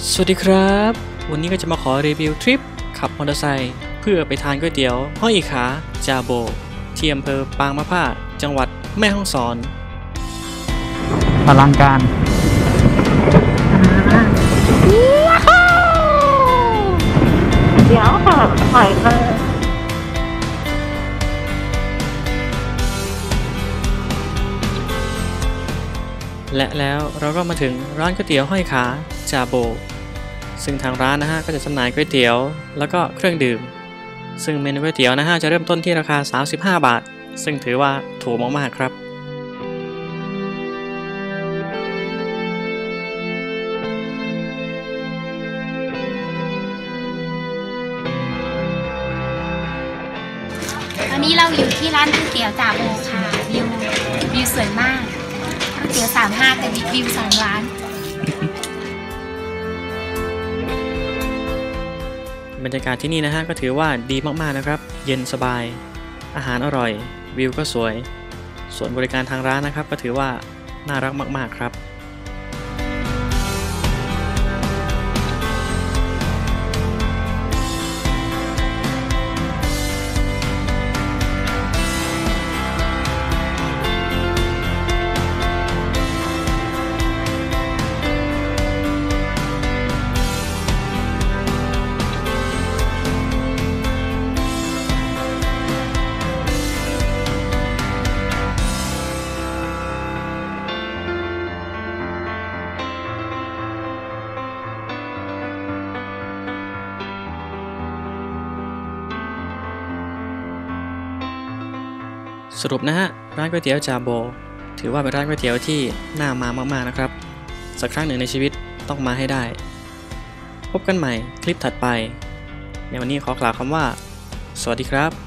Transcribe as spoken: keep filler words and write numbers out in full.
สวัสดีครับวันนี้ก็จะมาขอรีวิวทริปขับมอเตอร์ไซค์เพื่อไปทานก๋วยเตี๋ยวห้อยอีขาจาโบที่อำเภอปางมะผ้าจังหวัดแม่ฮ่องสอนอลังการเดี๋ยวค่ะถอยมาและแล้วเราก็มาถึงร้านก๋วยเตี๋ยวห้อยขาจาโบซึ่งทางร้านนะฮะก็จะจำหน่ายก๋วยเตี๋ยวแล้วก็เครื่องดื่มซึ่งเมนูก๋วยเตี๋ยวนะฮะจะเริ่มต้นที่ราคาสามสิบห้าบาทซึ่งถือว่าถูกมากๆครับตอนนี้เราอยู่ที่ร้านก๋วยเตี๋ยวจาโบค่ะวิววิวสวยมากก๋วยเตี๋ยวสามห้าแต่วิวสองร้านบรรยากาศที่นี่นะฮะก็ถือว่าดีมากๆนะครับเย็นสบายอาหารอร่อยวิวก็สวยส่วนบริการทางร้านนะครับก็ถือว่าน่ารักมากๆครับสรุปนะฮะร้านก๋วยเตี๋ยวจาโบถือว่าเป็นร้านก๋วยเตี๋ยวที่น่ามามากๆนะครับสักครั้งหนึ่งในชีวิตต้องมาให้ได้พบกันใหม่คลิปถัดไปในวันนี้ขอกล่าวคำว่าสวัสดีครับ